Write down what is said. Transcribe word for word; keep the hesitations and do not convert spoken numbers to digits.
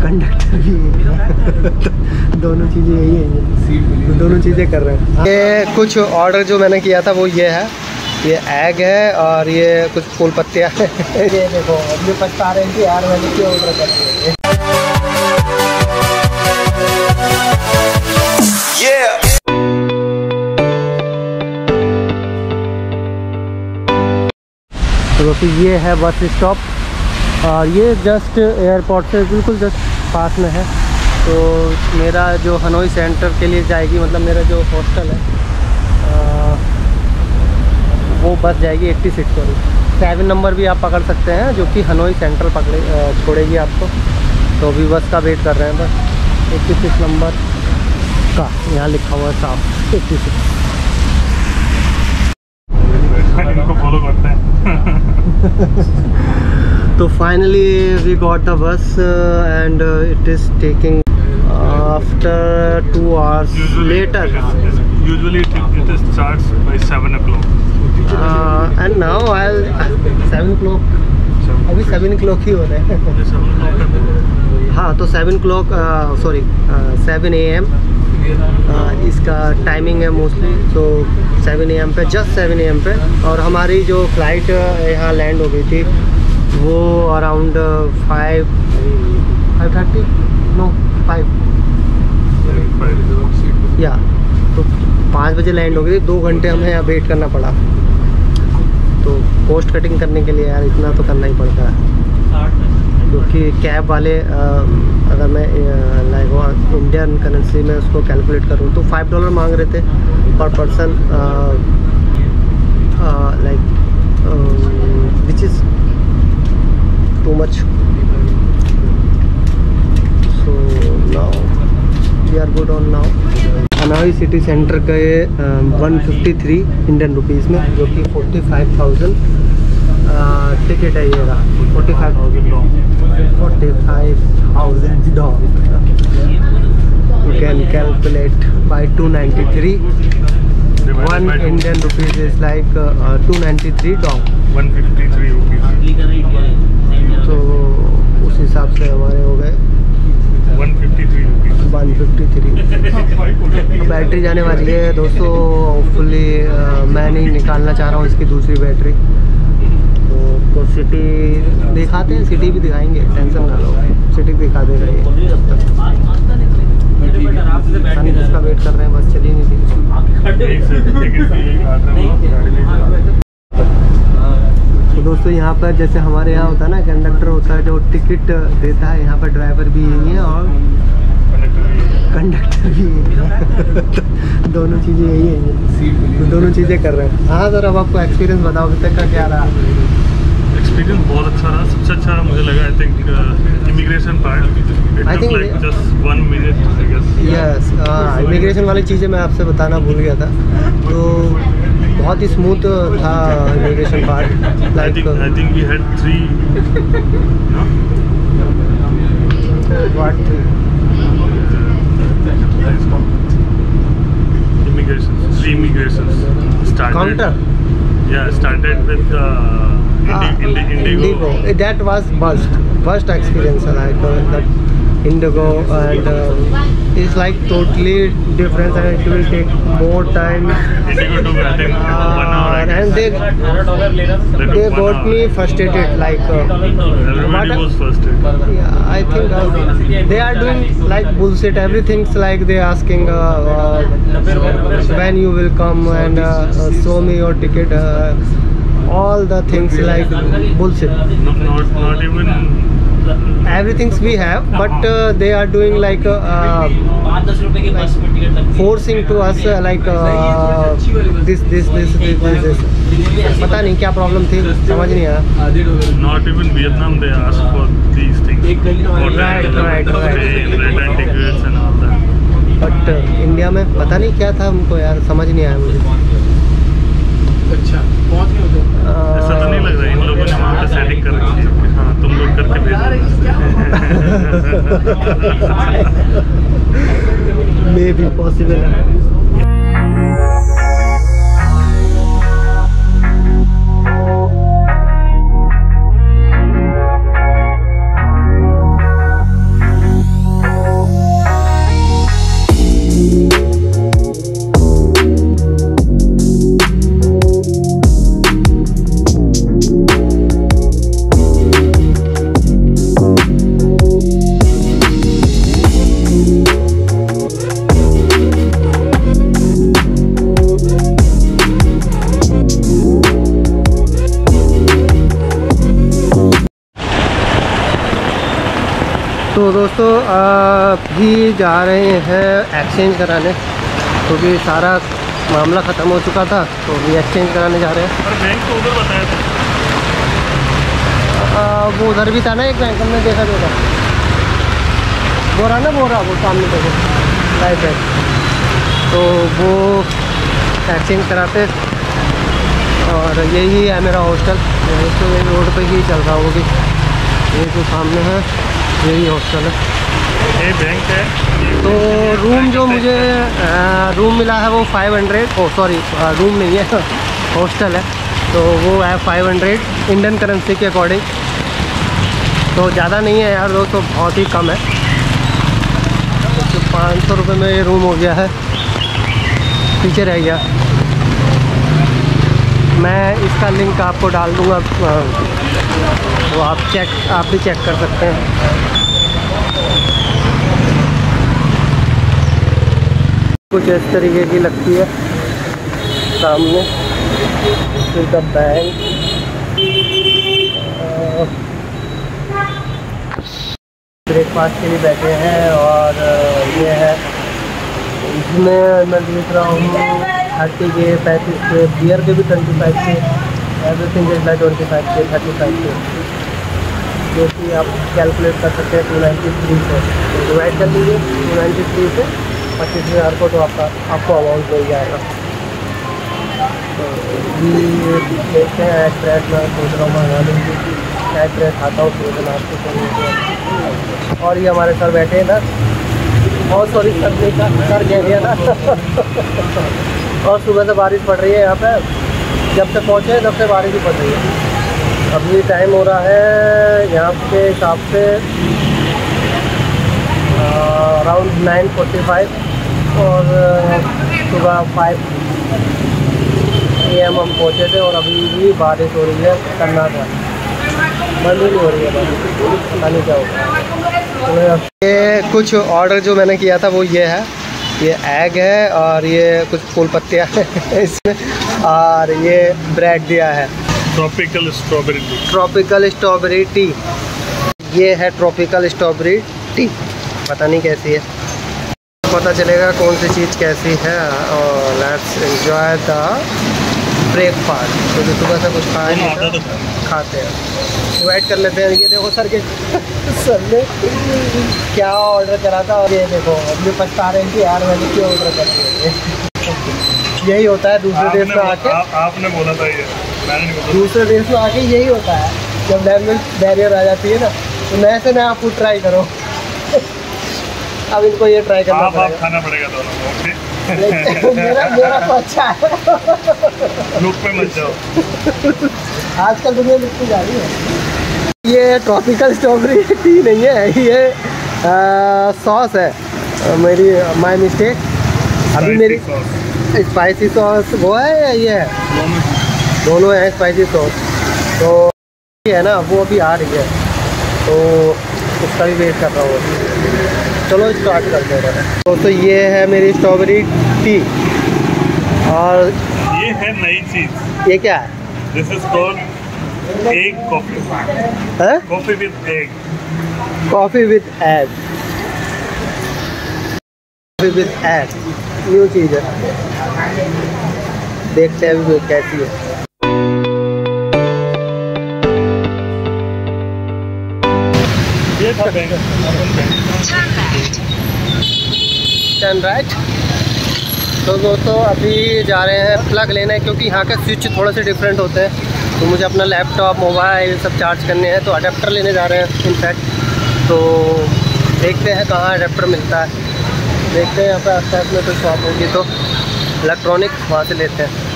Conductor भी है। दोनों चीज़ें यही हैं, तो दोनों चीज़ें कर रहे हैं। ये कुछ ऑर्डर जो मैंने किया था वो ये है, ये एग है और ये कुछ फूल पत्तियाँ हैं। ये देखो अब ये पछता रहे हैं कि यार मैंने क्यों ऑर्डर कर दिया। तो फिर ये है बस स्टॉप और ये जस्ट एयरपोर्ट से बिल्कुल जस्ट पास में है। तो मेरा जो हनोई सेंटर के लिए जाएगी, मतलब मेरा जो हॉस्टल है आ, वो बस जाएगी eighty six sorry seven number भी आप पकड़ सकते हैं, जो कि हनोई सेंट्रल पकड़े छोड़ेगी आपको। तो अभी बस का वेट कर रहे हैं, बस एट्टी सिक्स नंबर का यहाँ लिखा हुआ है साफ एट्टी सिक्स। इनको फॉलो करते हैं। तो finally we got the bus and it is taking after two hours later. Usually it, it starts by seven o'clock. And now I seven o'clock, अभी सेवन o'clock ही हो रहे हैं। हाँ तो seven o'clock sorry seven A M इसका timing है mostly. तो seven A M पे, जस्ट सेवन ए एम पे, और हमारी जो फ्लाइट यहाँ लैंड हो गई थी वो around five five thirty no five या तो पाँच बजे लैंड हो गई। दो घंटे हमें यहाँ वेट करना पड़ा। तो कॉस्ट कटिंग करने के लिए यार इतना तो करना ही पड़ता है, क्योंकि कैब वाले आ, अगर मैं लाइक इंडियन करेंसी में उसको कैलकुलेट करूँ तो फाइव डॉलर मांग रहे थे per person, like which is too much. So now we are good on now. Hanoi city centre का ये one fifty three Indian rupees में, जो कि फोर्टी फाइव थाउजेंड टिकट है। ये रहा forty five thousand forty five thousand dollar. You can calculate by two ninety three one Indian rupees is like two ninety three dollar one fifty three rupees. तो उस हिसाब से हमारे हो गए one fifty three rupees. One fifty three. Battery जाने वाली है दोस्तों, होपफुली मैं नहीं निकालना चाह रहा हूँ इसकी दूसरी बैटरी। तो, तो सिटी दिखाते हैं, सिटी भी दिखाएंगे, टेंशन ना लो, सिटी दिखा दे रही है जब तक। इसका वेट कर रहे हैं, बस चली नहीं थी। तो दोस्तों यहाँ पर जैसे हमारे यहाँ होता है ना, कंडक्टर होता है जो टिकट देता है, यहाँ पर ड्राइवर भी यही है और कंडक्टर भी यही है। दोनों चीज़ें यही हैं, तो दोनों चीज़ें कर रहे हैं। हाँ सर, अब आपको एक्सपीरियंस बताओ अभी तक का क्या रहा? एक्सपीरियंस बहुत अच्छा रहा। सबसे अच्छा मुझे लगा I think immigration part. I think just one minute I guess. Yes, immigration वाली चीज़ें मैं आपसे बताना भूल गया था। तो बहुत ही स्मूथ था immigration part. Like I think we had three what immigrations, three immigrations started. Counter? Yeah, started with uh, Indi Ah, Indi Indigo. Indigo. That was worst, worst experience. Like uh, that Indigo, and uh, it's like totally different, and it will take more time. Indigo took I think Uh, one hour. I and they guess. They took they one got hour. me frustrated. Like uh, Everybody what- was frustrated. yeah, I think uh, they are doing like bullshit. Everything's like they asking uh, uh, when you will come and uh, uh, show me your ticket. Uh, all the things like bullshit. No, not not even. Everything's we have, but uh, they are doing like uh, uh, forcing to us uh, like uh, this this this this this this. पता नहीं क्या problem थी, समझ नहीं आया। Not even Vietnam they ask for these things. For Right, right, right. return tickets and all that. But India में पता नहीं क्या था हमको यार, समझ नहीं आया मुझे। अच्छा, पहुंच गए हो? ऐसा तो नहीं लग रहा है इन लोगों ने वहाँ पे सेटिंग कर रखी है कि हाँ तुम लोग करके भेजो। मे बी पॉसिबल है। तो दोस्तों अभी जा रहे हैं एक्सचेंज कराने, क्योंकि तो सारा मामला ख़त्म हो चुका था, तो अभी एक्सचेंज कराने जा रहे हैं। और बैंक तो उधर बताया था, आ, वो उधर भी था ना एक बैंक, हमने देखा जो था बोरा ना बोरा वो सामने देखो राइट है। तो वो एक्सचेंज कराते और यही है मेरा हॉस्टल। तो ये रोड पे ही चल रहा होगी, ये जो सामने है यही हॉस्टल है। ये बैंक है। तो रूम जो मुझे आ, रूम मिला है वो five hundred, oh sorry room नहीं है हॉस्टल है, तो वो है फाइव हंड्रेड इंडियन करेंसी के अकॉर्डिंग। तो ज़्यादा नहीं है यार दोस्तों, तो बहुत ही कम है। तो पाँच सौ रुपये में ये रूम हो गया है, पीछे रह गया। मैं इसका लिंक आपको डाल दूँगा, तो आप चेक आप भी चेक कर सकते हैं। कुछ इस तरीके की लगती है सामने इनका बैंक। ब्रेकफास्ट के लिए बैठे हैं और ये है, इसमें मैं देख रहा हूँ थर्टी के पैंतीस के, बियर के भी twenty five K, everything is like twenty five K thirty five K, जो कि आप कैलकुलेट कर सकते हैं टू नाइन्टी थ्री से डिवाइड कर लीजिए टू नाइन्टी थ्री से पच्चीस हज़ार को, तो आपका आपको अमाउंट मिल जाएगा। तो ये देखते हैं एग ब्रेड में सोच रहा हूँ मंगा लूँगी, एग ब्रेड खाता हूँ तो नाश्ते के। और ये हमारे सर बैठे हैं ना, बहुत सॉरी सर देखा सर कह दिया ना और सुबह से बारिश पड़ रही है यहाँ पे, जब से पहुँचे तब से बारिश ही पड़ रही है। अभी टाइम हो रहा है यहाँ के हिसाब से अराउंड नाइन फोर्टी फाइव और सुबह फाइव ए एम हम पहुँचे थे और अभी भी बारिश हो रही है, खतरनाक है, बंद ही नहीं हो रही है बारिश, पता नहीं क्या होगा। ये कुछ ऑर्डर जो मैंने किया था वो ये है, ये एग है और ये कुछ फूल पत्तियाँ हैं इसमें, और ये ब्रेड दिया है। Tropical strawberry tea, tropical strawberry tea, ये है ट्रॉपिकल स्ट्रॉबेरी टी, पता नहीं कैसी है, पता चलेगा कौन सी चीज़ कैसी है। और लेट्स एंजॉय द ब्रेकफास्ट, क्योंकि सुबह से कुछ खाया नहीं था, खाते हैं डिवाइड कर लेते हैं। ये देखो सर के सर ने क्या ऑर्डर करा था और ये देखो अभी पछता रहे हैं कि यार मैंने क्यों ऑर्डर कर दिया। यही होता है दूसरे देश में आके, आ, आपने बोला था ये, मैंने नहीं बोला। दूसरे देश में आके यही होता है, जब लैंग्वेज बैरियर आ जाती है ना, तो नए से नया फूड ट्राई करो। अब इनको ये ट्राई करना आप, पड़ेगा, आप खाना पड़ेगा दोनों को, ओके? मेरा मेरा तो अच्छा है, लुक पे मत जाओ। आजकल दुनिया लिखती जा रही है। ये ट्रॉपिकल स्ट्रॉबेरी टी नहीं है, ये सॉस है, मेरी माय मिस्टेक। अभी मेरी स्पाइसी सॉस वो है या ये है, दोनों है स्पाइसी सॉस। तो ये है ना वो अभी आ रही है, तो उसका भी वेट कर रहा हूँ। चलो स्टार्ट करते हैं। तो, तो ये है मेरी स्ट्रॉबेरी टी, और ये है नई चीज, ये क्या है? This is called egg coffee, coffee with egg, coffee with egg, coffee with egg new चीज़ है, देखते हैं अभी कैसी है। ये था बैंक, टर्न राइट। तो दोस्तों अभी जा रहे हैं प्लग लेने, क्योंकि यहाँ के स्विच थोड़े से डिफरेंट होते हैं, तो मुझे अपना लैपटॉप मोबाइल सब चार्ज करने हैं, तो अडेप्टर लेने जा रहे हैं इनफैक्ट। तो देखते हैं कहाँ अडेप्टर मिलता है, देखते हैं यहाँ पे आस पास में कोई शॉप होगी तो इलेक्ट्रॉनिक, वहाँ से लेते हैं।